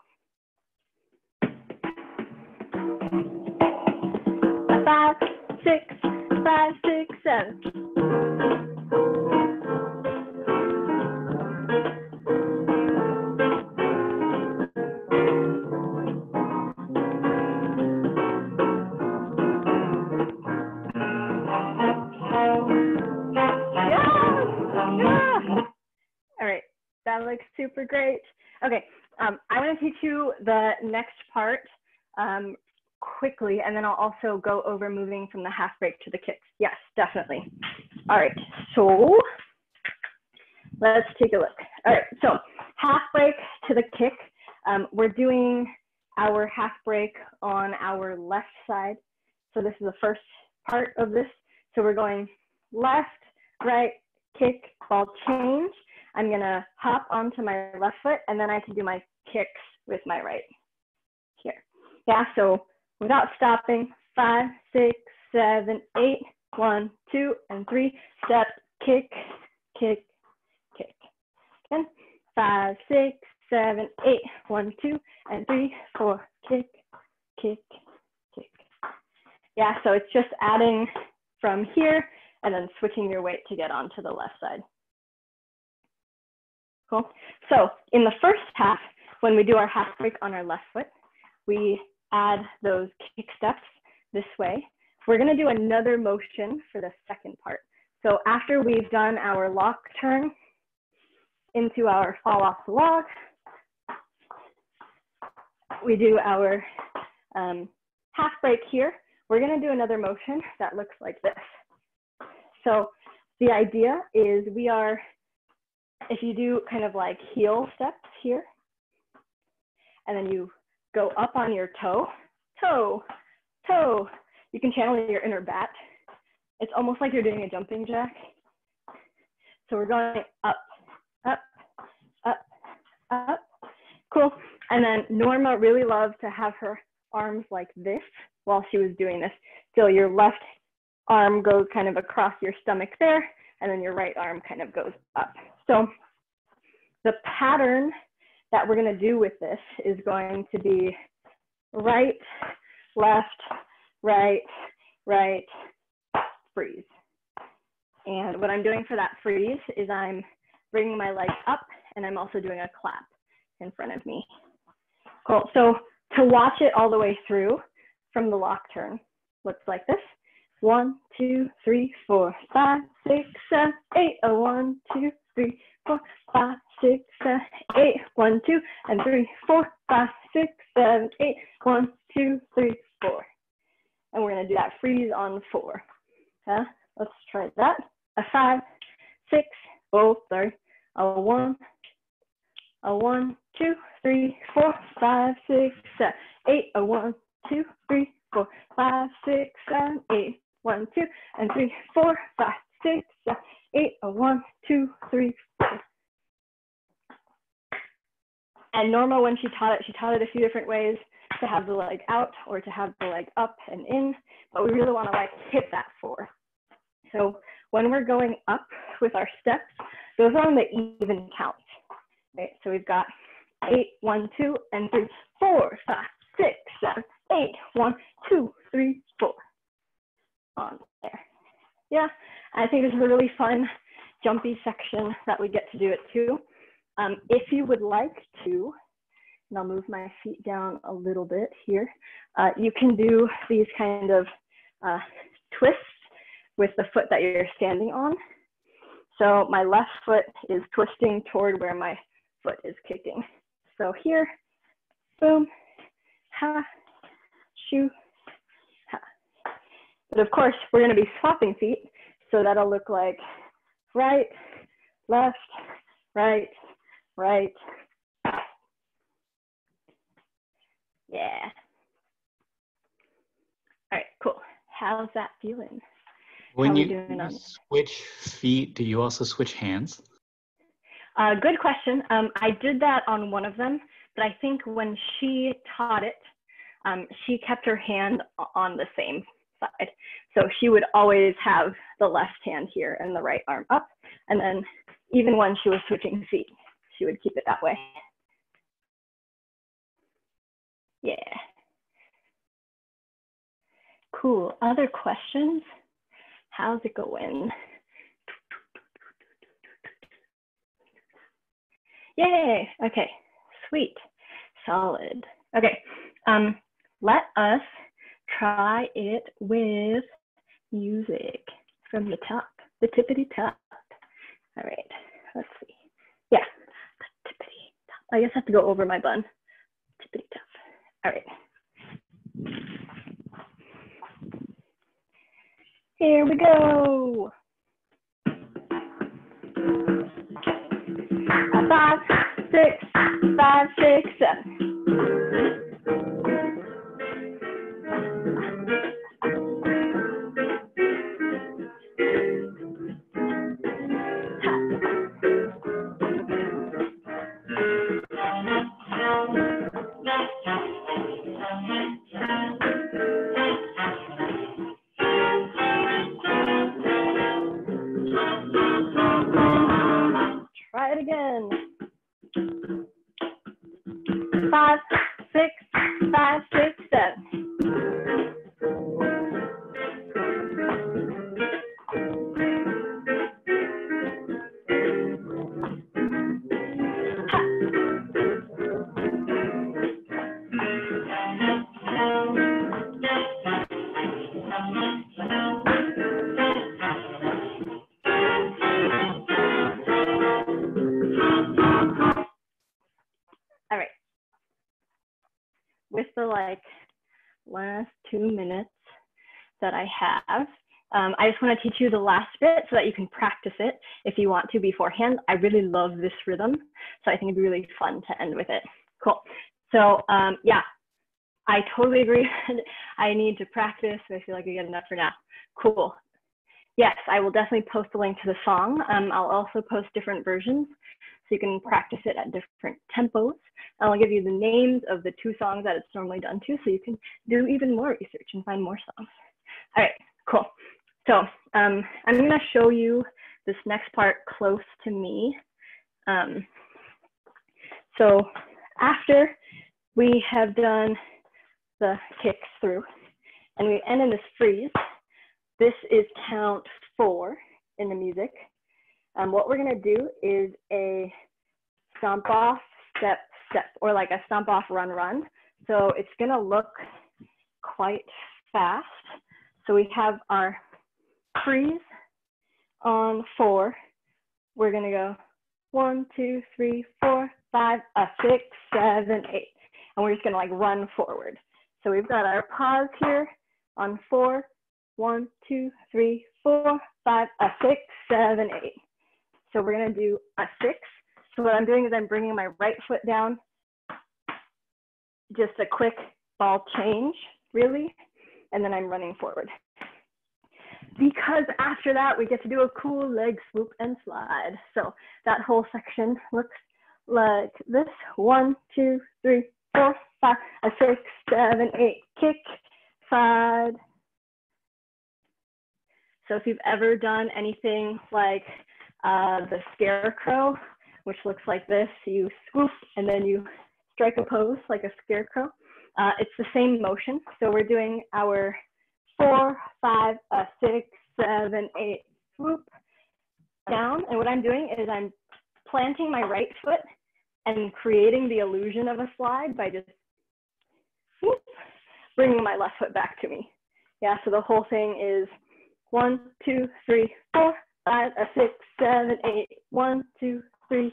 A five, six, five, six, seven. All right, that looks super great. Okay, um, I'm going to teach you the next part um, quickly, and then I'll also go over moving from the half break to the kicks. Yes, definitely. All right, so let's take a look. All right, so half break to the kick. Um, we're doing our half break on our left side. So this is the first part of this. So we're going left, right, kick, ball change. I'm gonna hop onto my left foot, and then I can do my kicks with my right here. Yeah, so without stopping, five, six, seven, eight, one, two, and three, step, kick, kick, kick. Again, five, six, seven, eight, one, two, and three, four, kick, kick, kick. Yeah, so it's just adding from here and then switching your weight to get onto the left side. Cool. So in the first half, when we do our half break on our left foot, we add those kick steps this way. We're going to do another motion for the second part. So after we've done our lock turn into our fall off the log, we do our um, half break here, we're gonna do another motion that looks like this. So the idea is we are, if you do kind of like heel steps here, and then you go up on your toe, toe, toe, you can channel your inner bat. It's almost like you're doing a jumping jack. So we're going up, up, up, up. Cool. And then Norma really loved to have her arms like this while she was doing this. So your left arm goes kind of across your stomach there, and then your right arm kind of goes up. So the pattern that we're going to do with this is going to be right, left, right, right, freeze. And what I'm doing for that freeze is I'm bringing my leg up, and I'm also doing a clap in front of me. Cool. So to watch it all the way through from the lock turn, looks like this. One, two, three, four, five, six, seven, eight. A one, two, three, four, five, six, seven, eight. One, two, and three, four, five, six, seven, eight. One, two, three, four. And we're gonna do that freeze on four. Okay, let's try that. A five, six, oh, sorry. A one, a one, two, three, four, five, six, seven, eight. A one, two, three, four, five, six, seven, eight. One, two, and three, four, five, six, seven, eight. A one, two, three, four. And Norma, when she taught it, she taught it a few different ways to have the leg out or to have the leg up and in, but we really want to like hit that four. So when we're going up with our steps, those are on the even count. Right? So we've got eight, one, two, and three, four, five, six, seven, eight, one, two, three, four. On there. Yeah, I think this is a really fun, jumpy section that we get to do it too. Um, if you would like to, and I'll move my feet down a little bit here, uh, you can do these kind of uh, twists with the foot that you're standing on. So my left foot is twisting toward where my foot is kicking. So here, boom, ha, shoo, ha. But of course, we're gonna be swapping feet, so that'll look like right, left, right, right. Yeah. All right, cool. How's that feeling? When How you, we doing you on switch feet, do you also switch hands? Uh, good question. Um, I did that on one of them, but I think when she taught it, um, she kept her hand on the same side. So she would always have the left hand here and the right arm up. And then even when she was switching feet, she would keep it that way. Yeah. Cool. Other questions? How's it going? Yay. Okay. Sweet. Solid. Okay. Um, let us try it with music from the top, the tippity top. All right. Let's see. Yeah. The tippity top. I guess I have to go over my bun. Tippity top. All right. Here we go. A five, six, five, six, seven. Try it again. Five, six, five, six, seven. All right. With the like last that I have. Um, I just want to teach you the last bit so that you can practice it if you want to beforehand. I really love this rhythm, so I think it'd be really fun to end with it. Cool. So um, yeah, I totally agree. I need to practice, but I feel like I get enough for now. Cool. Yes, I will definitely post a link to the song. Um, I'll also post different versions so you can practice it at different tempos. And I'll give you the names of the two songs that it's normally done to so you can do even more research and find more songs. All right, cool. So um, I'm going to show you this next part close to me. Um, so after we have done the kicks through and we end in this freeze, this is count four in the music. Um, what we're going to do is a stomp off, step, step, or like a stomp off, run, run. So it's going to look quite fast. So we have our freeze on four. We're gonna go one, two, three, four, five, a six, seven, eight. And we're just gonna like run forward. So we've got our pause here on four, one, two, three, four, five, a six, seven, eight. So we're gonna do a six. So what I'm doing is I'm bringing my right foot down, just a quick ball change, really, and then I'm running forward. Because after that, we get to do a cool leg swoop and slide. So that whole section looks like this. One, two, three, four, five, a six, seven, eight, kick, slide. So if you've ever done anything like uh, the scarecrow, which looks like this, you swoop and then you strike a pose like a scarecrow. Uh, it's the same motion. So we're doing our four, five, a six, seven, eight, swoop down. And what I'm doing is I'm planting my right foot and creating the illusion of a slide by just whoop, bringing my left foot back to me. Yeah, so the whole thing is one, two, three, four, five, a six, seven, eight, one, two, three.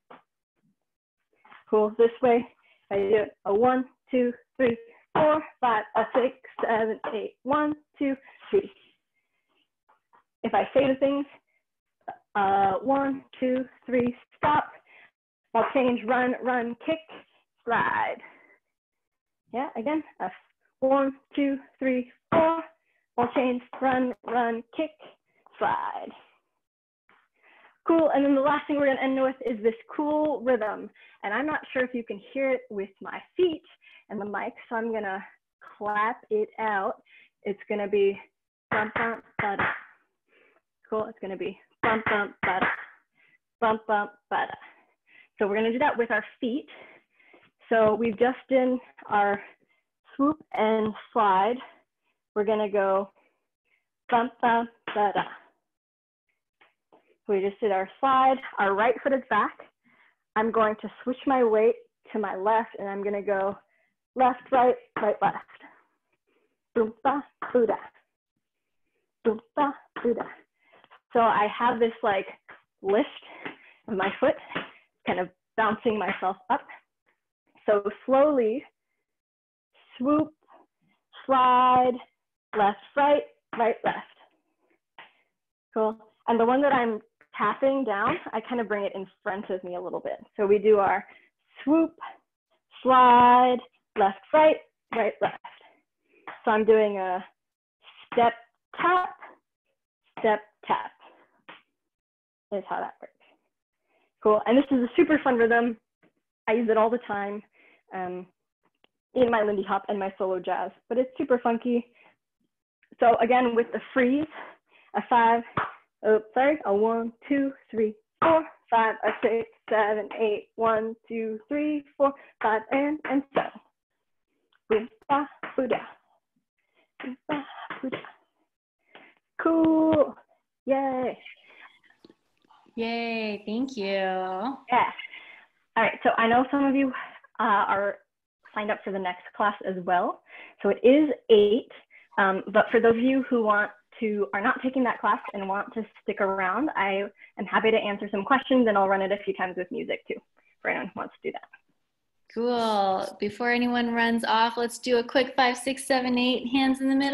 Cool, this way, I do a one, two, three, four, five, a six, seven, eight, one, two, three. If I say the things, uh, one, two, three, stop. I'll change, run, run, kick, slide. Yeah, again, a one, two, three, four. I'll change, run, run, kick, slide. Cool, and then the last thing we're gonna end with is this cool rhythm. And I'm not sure if you can hear it with my feet and the mic, so I'm gonna clap it out. It's gonna be bump, bump, ba-da. Cool, it's gonna be bump, bump, ba-da, bump, bump, ba-da. So we're gonna do that with our feet. So we've just done our swoop and slide. We're gonna go bump, bump, ba-da. We just did our slide. Our right foot is back. I'm going to switch my weight to my left and I'm gonna go left, right, right, left. Boom-ba, boo-da. Boom-ba, boo-da. So I have this like lift of my foot, kind of bouncing myself up. So slowly, swoop, slide, left, right, right, left. Cool. And the one that I'm tapping down, I kind of bring it in front of me a little bit. So we do our swoop, slide, left, right, right, left. So I'm doing a step, tap, step, tap. Is how that works. Cool, and this is a super fun rhythm. I use it all the time um, in my Lindy Hop and my solo jazz, but it's super funky. So again, with the freeze, a five, oh, sorry, a one, two, three, four, five, a six, seven, eight, one, two, three, four, five, and, and seven. Boom, ba, boo-da. Boom, ba, boo-da. Cool, yay. Yay, thank you. Yeah. All right, so I know some of you uh, are signed up for the next class as well. So it is eight, um, but for those of you who want to, are not taking that class and want to stick around, I am happy to answer some questions and I'll run it a few times with music too, for anyone who wants to do that. Cool. Before anyone runs off, let's do a quick five, six, seven, eight, hands in the middle.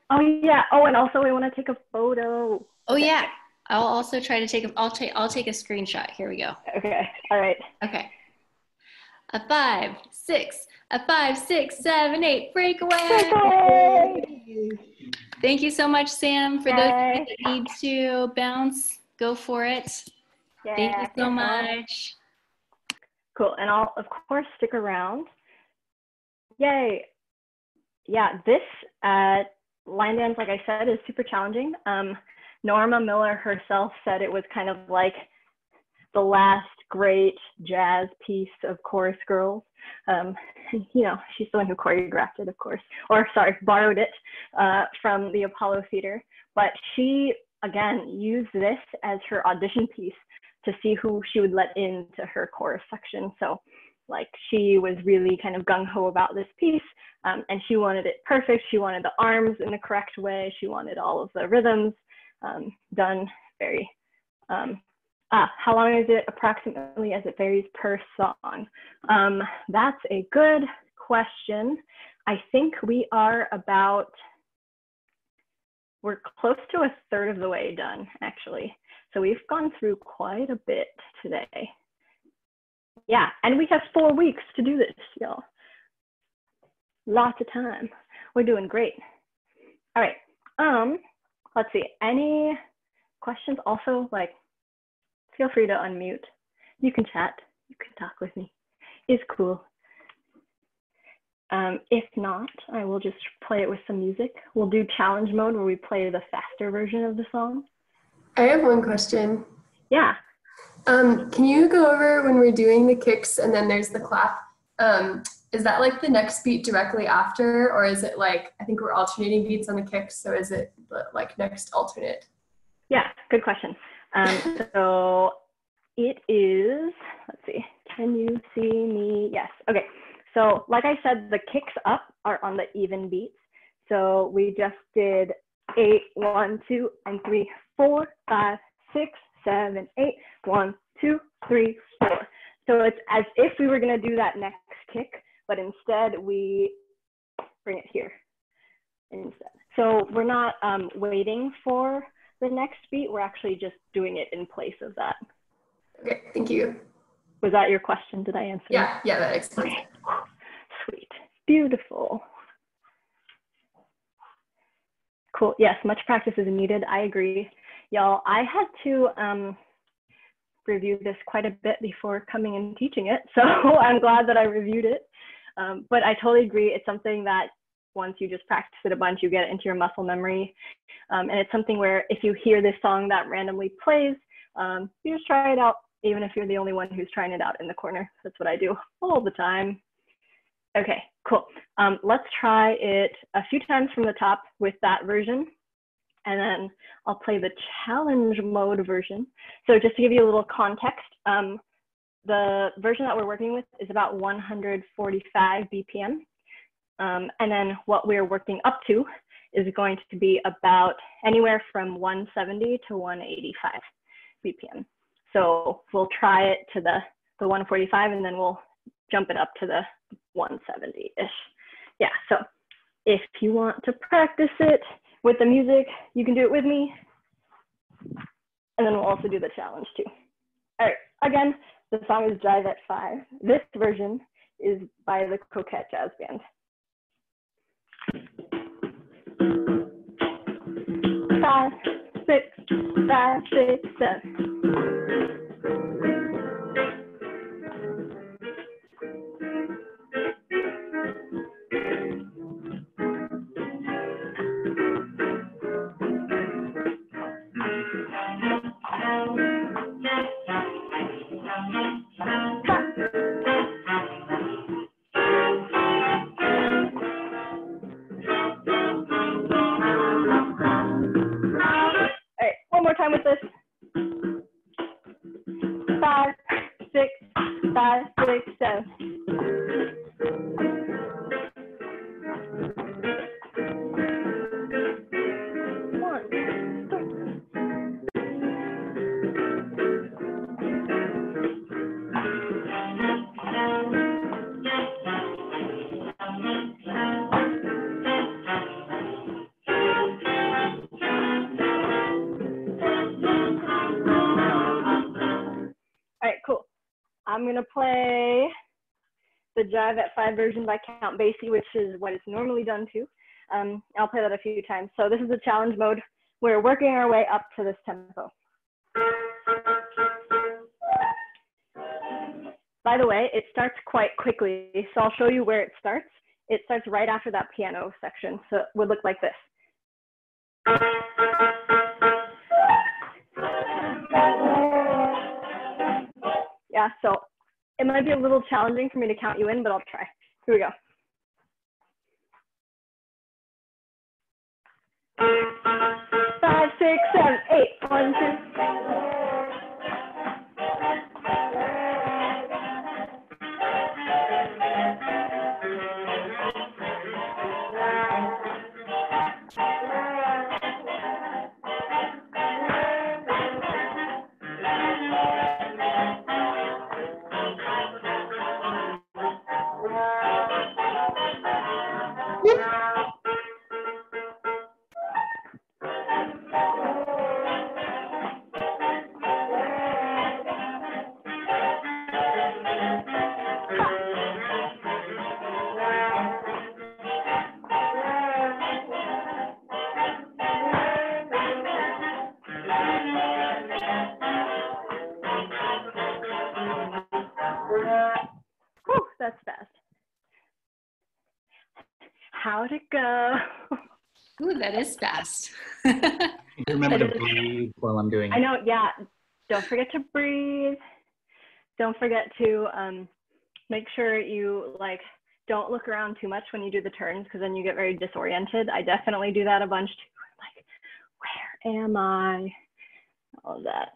Oh yeah. Oh, and also we want to take a photo. Oh Okay. yeah. I'll also try to take a, I'll take, I'll take a screenshot. Here we go. Okay. All right. Okay. A five, six, a five, six, seven, eight, breakaway. Breakaway! Thank you so much, Sam. For Yay. those of you that need to bounce, go for it. Yeah. Thank you so much. Cool. And I'll, of course, stick around. Yay. Yeah, this uh, line dance, like I said, is super challenging. Um, Norma Miller herself said it was kind of like the last great jazz piece of Chorus Girls. Um, you know, she's the one who choreographed it, of course, or sorry, borrowed it uh, from the Apollo Theater. But she, again, used this as her audition piece to see who she would let into her chorus section. So like she was really kind of gung-ho about this piece, um, and she wanted it perfect. She wanted the arms in the correct way. She wanted all of the rhythms um, done very, um, ah, how long is it approximately as it varies per song? Um, that's a good question. I think we are about, we're close to a third of the way done, actually. So we've gone through quite a bit today. Yeah, and we have four weeks to do this, y'all. Lots of time. We're doing great. All right, um, let's see, any questions? Also, like, feel free to unmute. You can chat, you can talk with me. It's cool. Um, if not, I will just play it with some music. We'll do challenge mode where we play the faster version of the song. I have one question. Yeah. Um, can you go over when we're doing the kicks and then there's the clap? Um, is that like the next beat directly after, or is it like, I think we're alternating beats on the kicks, so is it like next alternate? Yeah, good question. Um, so it is, let's see, can you see me? Yes, okay. So like I said, the kicks up are on the even beats. So we just did eight, one, two, and three, four, five, six, seven, eight, one, two, three, four. So it's as if we were gonna do that next kick, but instead we bring it here instead. So we're not um, waiting for the next beat, we're actually just doing it in place of that. Okay, thank you. Was that your question? Did I answer? Yeah, yeah, that makes sense. Okay. Sweet, beautiful. Cool, yes, much practice is needed, I agree. Y'all, I had to um, review this quite a bit before coming and teaching it, so I'm glad that I reviewed it. Um, but I totally agree, it's something that once you just practice it a bunch, you get it into your muscle memory. Um, and it's something where if you hear this song that randomly plays, um, you just try it out, even if you're the only one who's trying it out in the corner. That's what I do all the time. Okay, cool. Um, let's try it a few times from the top with that version. And then I'll play the challenge mode version. So just to give you a little context, um, the version that we're working with is about one hundred forty-five B P M. Um, and then what we're working up to is going to be about anywhere from one seventy to one eighty-five B P M. So we'll try it to the, the one forty-five and then we'll jump it up to the one seventy-ish. Yeah, so if you want to practice it with the music, you can do it with me. And then we'll also do the challenge too. All right, again, the song is Drive at Five. This version is by the Coquette Jazz Band. Five, six, five, six, seven. One more time with this. Five, six, five, six, seven. One, two. gonna play the Jive at Five version by Count Basie, which is what it's normally done to. Um, I'll play that a few times. So this is the challenge mode. We're working our way up to this tempo. By the way, it starts quite quickly, so I'll show you where it starts. It starts right after that piano section, so it would look like this. Yeah, so it might be a little challenging for me to count you in, but I'll try. Here we go. Five, six, seven, eight, one, two. Whew, that's fast. How'd it go? Ooh, that is fast. Remember to breathe while I'm doing it. I know, yeah. Don't forget to breathe. Don't forget to um, make sure you like don't look around too much when you do the turns, because then you get very disoriented. I definitely do that a bunch too. Like, where am I? All of that.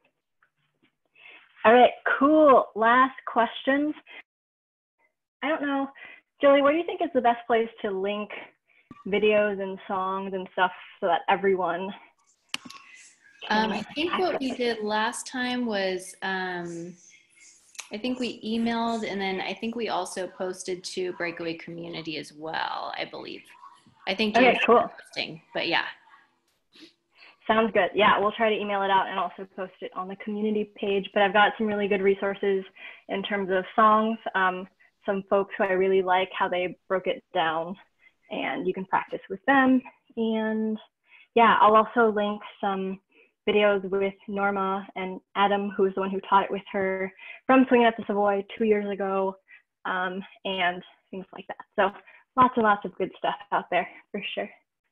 All right, cool. Last questions. I don't know, Julie, where do you think is the best place to link videos and songs and stuff so that everyone Um, I think what we did last time was, um, I think we emailed, and then I think we also posted to Breakaway Community as well, I believe. I think Okay, cool. Posting, but yeah. Sounds good. Yeah, we'll try to email it out and also post it on the community page. But I've got some really good resources in terms of songs. Um, some folks who I really like how they broke it down, and you can practice with them. And yeah, I'll also link some videos with Norma and Adam, who's the one who taught it with her, from Swinging at the Savoy two years ago, um, and things like that. So lots and lots of good stuff out there for sure.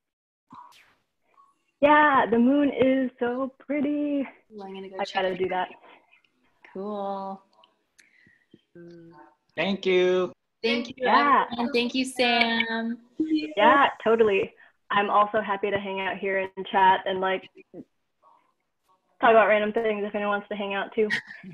Yeah, the moon is so pretty. Well, I'm gonna go I've check got to it. do that. Cool. Thank you. Thank you, Yeah. everyone. Thank you, Sam. Yeah, totally. I'm also happy to hang out here and chat and like talk about random things if anyone wants to hang out too.